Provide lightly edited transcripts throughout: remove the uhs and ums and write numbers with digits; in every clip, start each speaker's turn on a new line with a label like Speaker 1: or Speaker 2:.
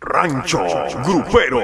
Speaker 1: Rancho Grupero.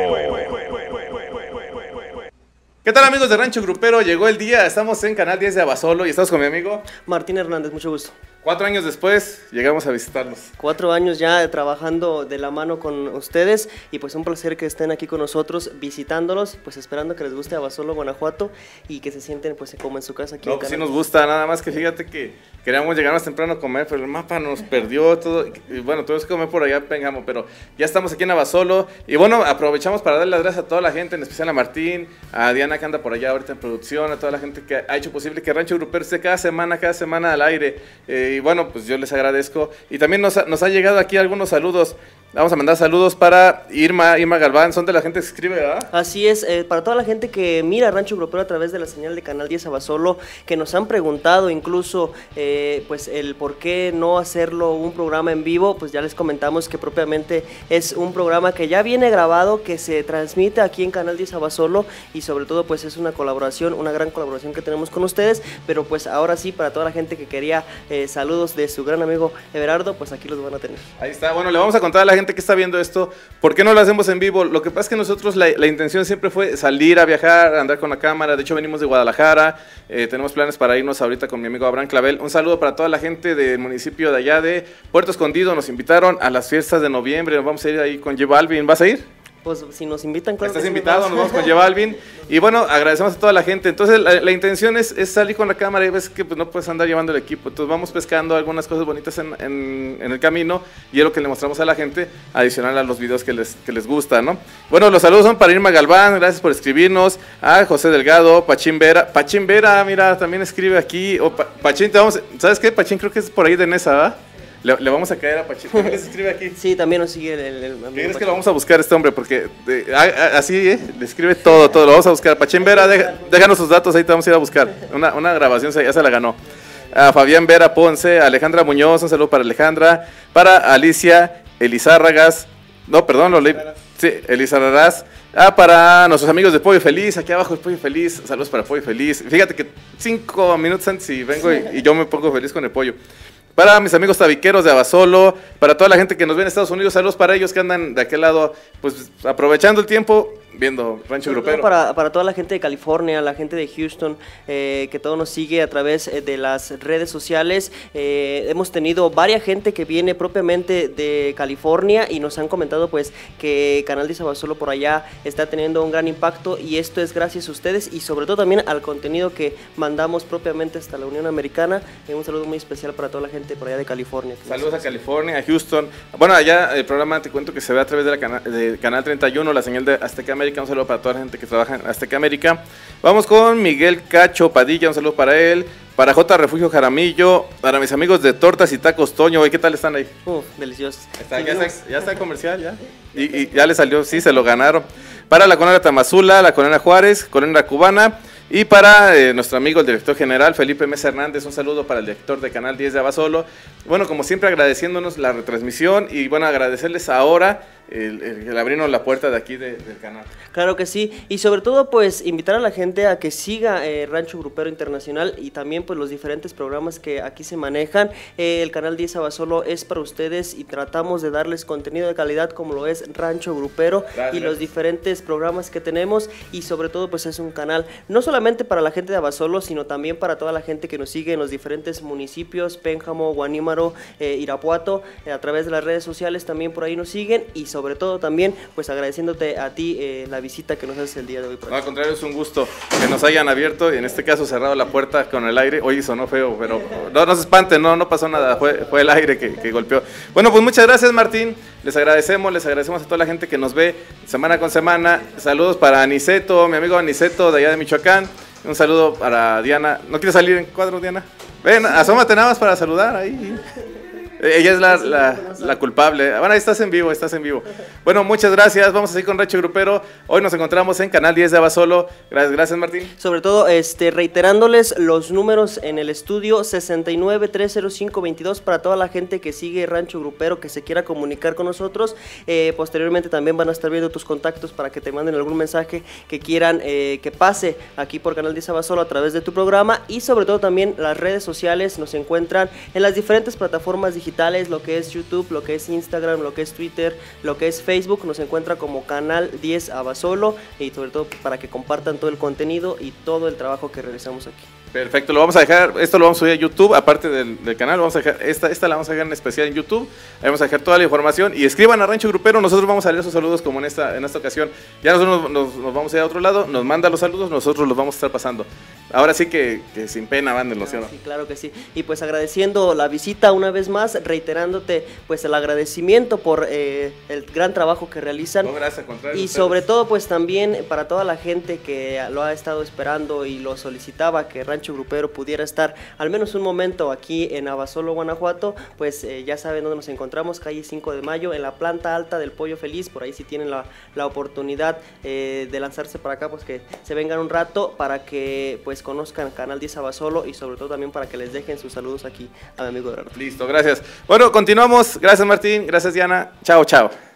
Speaker 2: ¿Qué tal, amigos de Rancho Grupero? Llegó el día, estamos en Canal 10 de Abasolo y estamos con mi amigo
Speaker 3: Martín Hernández, mucho gusto.
Speaker 2: 4 años después llegamos a visitarlos.
Speaker 3: 4 años ya trabajando de la mano con ustedes y pues un placer que estén aquí con nosotros visitándolos, pues esperando que les guste Abasolo, Guanajuato y que se sienten pues como en su casa aquí.
Speaker 2: No, pues sí nos gusta, nada más que fíjate que queríamos llegar más temprano a comer, pero el mapa nos perdió todo, y bueno, tuvimos que comer por allá, Pénjamo, pero ya estamos aquí en Abasolo y bueno, aprovechamos para darle las gracias a toda la gente, en especial a Martín, a Diana que anda por allá ahorita en producción, a toda la gente que ha hecho posible que Rancho Grupero esté cada semana al aire. Y bueno, pues yo les agradezco. Y también nos ha llegado aquí algunos saludos. Vamos a mandar saludos para Irma Galván, son de la gente que escribe, ¿verdad?
Speaker 3: Así es, para toda la gente que mira Rancho Grupero a través de la señal de Canal 10 Abasolo, que nos han preguntado incluso pues el por qué no hacerlo un programa en vivo, pues ya les comentamos que propiamente es un programa que ya viene grabado, que se transmite aquí en Canal 10 Abasolo y sobre todo pues es una colaboración, una gran colaboración que tenemos con ustedes, pero pues ahora sí, para toda la gente que quería saludos de su gran amigo Everardo, pues aquí los van a tener.
Speaker 2: Ahí está, bueno, le vamos a contar a la gente que está viendo esto, ¿por qué no lo hacemos en vivo? Lo que pasa es que nosotros la intención siempre fue salir a viajar, andar con la cámara. De hecho venimos de Guadalajara, tenemos planes para irnos ahorita con mi amigo Abraham Clavel. Un saludo para toda la gente del municipio de allá de Puerto Escondido, nos invitaron a las fiestas de noviembre, nos vamos a ir ahí con J Balvin. ¿Vas a ir?
Speaker 3: Pues si nos invitan, claro.
Speaker 2: Estás invitado, nos vamos con J Balvin. Y bueno, agradecemos a toda la gente. Entonces la intención es salir con la cámara y ves que pues, no puedes andar llevando el equipo. Entonces vamos pescando algunas cosas bonitas en el camino y es lo que le mostramos a la gente, adicional a los videos que les gusta, ¿no? Bueno, los saludos son para Irma Galván, gracias por escribirnos. A José Delgado, Pachín Vera, mira, también escribe aquí. Pachín, ¿sabes qué? Pachín creo que es por ahí de Nesa, ¿verdad? Le vamos a caer a Pachín. ¿Qué les escribe aquí?
Speaker 3: Sí, también nos sigue el
Speaker 2: ¿Qué crees que lo vamos a buscar a este hombre? Porque así, le escribe todo, lo vamos a buscar. Pachín Vera, déjanos sus datos, ahí te vamos a ir a buscar. Una grabación, ya se la ganó. A Fabián Vera Ponce, a Alejandra Muñoz, un saludo para Alejandra. Para Alicia Elizárragas, no, perdón, lo leí. Sí, Elizárragas. Para nuestros amigos de Pollo Feliz, aquí abajo el Pollo Feliz, saludos para Pollo Feliz. Fíjate que 5 minutos antes y vengo y yo me pongo feliz con el pollo. Para mis amigos tabiqueros de Abasolo, para toda la gente que nos ve en Estados Unidos, saludos para ellos que andan de aquel lado, pues aprovechando el tiempo, viendo Rancho Grupero.
Speaker 3: Para toda la gente de California, la gente de Houston, que todo nos sigue a través de las redes sociales. Hemos tenido varias gente que viene propiamente de California y nos han comentado pues que Canal 10 Abasolo por allá está teniendo un gran impacto y esto es gracias a ustedes y sobre todo también al contenido que mandamos propiamente hasta la Unión Americana. Un saludo muy especial para toda la gente por allá de California.
Speaker 2: Saludos a California, a Houston. Bueno, allá el programa te cuento que se ve a través de Canal 31, la señal de Azteca América. Un saludo para toda la gente que trabaja en Azteca América. Vamos con Miguel Cacho Padilla, un saludo para él. Para J. Refugio Jaramillo, para mis amigos de Tortas y Tacos Toño, ¿qué tal están ahí?
Speaker 3: Deliciosos.
Speaker 2: Ya está el comercial, ya. Y ya le salió, sí, se lo ganaron. Para la Colonia Tamazula, la Colonia Juárez, Colonia Cubana. Y para nuestro amigo, el director general, Felipe Mesa Hernández, un saludo para el director de Canal 10 de Abasolo. Bueno, como siempre agradeciéndonos la retransmisión y bueno, agradecerles ahora el abrirnos la puerta de aquí del canal.
Speaker 3: Claro que sí, y sobre todo pues invitar a la gente a que siga Rancho Grupero Internacional y también pues los diferentes programas que aquí se manejan. El Canal 10 Abasolo es para ustedes y tratamos de darles contenido de calidad como lo es Rancho Grupero. Gracias. Y los diferentes programas que tenemos y sobre todo pues es un canal no solamente para la gente de Abasolo, sino también para toda la gente que nos sigue en los diferentes municipios, Pénjamo, Guanímaro, Irapuato, a través de las redes sociales también por ahí nos siguen y sobre todo también pues agradeciéndote a ti la visita que nos haces el día de hoy.
Speaker 2: No, al contrario, es un gusto que nos hayan abierto y en este caso cerrado la puerta con el aire. Hoy sonó feo, pero no se espanten, no pasó nada, fue el aire que golpeó. Bueno, pues muchas gracias, Martín, les agradecemos a toda la gente que nos ve semana con semana. Saludos para Aniceto, mi amigo Aniceto de allá de Michoacán. Un saludo para Diana. ¿No quieres salir en cuadro, Diana? Ven, asómate nada más para saludar ahí. Ella es la culpable. Bueno, ahí estás en vivo. Bueno, muchas gracias. Vamos a seguir con Rancho Grupero. Hoy nos encontramos en Canal 10 de Abasolo. Gracias, Martín.
Speaker 3: Sobre todo, reiterándoles los números en el estudio 69-305-22 para toda la gente que sigue Rancho Grupero, que se quiera comunicar con nosotros. Posteriormente también van a estar viendo tus contactos para que te manden algún mensaje que quieran que pase aquí por Canal 10 Abasolo a través de tu programa. Y sobre todo también las redes sociales nos encuentran en las diferentes plataformas digitales digitales, lo que es YouTube, lo que es Instagram, lo que es Twitter, lo que es Facebook, nos encuentra como Canal 10 Abasolo, y sobre todo para que compartan todo el contenido y todo el trabajo que realizamos aquí.
Speaker 2: Perfecto, lo vamos a dejar, esto lo vamos a subir a YouTube, aparte del canal, vamos a dejar, esta la vamos a dejar en especial en YouTube, ahí vamos a dejar toda la información, y escriban a Rancho Grupero, nosotros vamos a leer sus saludos como en esta ocasión. Ya nosotros nos vamos a ir a otro lado, nos manda los saludos, nosotros los vamos a estar pasando. Ahora sí que sin pena, mándenlos, ¿sí o no?
Speaker 3: Sí, claro que sí. Y pues agradeciendo la visita una vez más, reiterándote pues el agradecimiento por el gran trabajo que realizan.
Speaker 2: No, gracias, al contrario,
Speaker 3: y
Speaker 2: ustedes.
Speaker 3: sobre todo pues también para toda la gente que lo ha estado esperando y lo solicitaba, que Rancho Grupero pudiera estar al menos un momento aquí en Abasolo, Guanajuato, pues ya saben dónde nos encontramos, calle 5 de Mayo, en la planta alta del Pollo Feliz. Por ahí si tienen la oportunidad de lanzarse para acá, pues que se vengan un rato para que pues conozcan Canal 10 Abasolo, y sobre todo también para que les dejen sus saludos aquí a mi amigo Gerardo.
Speaker 2: Listo, gracias. Bueno, continuamos. Gracias, Martín. Gracias, Diana. Chao, chao.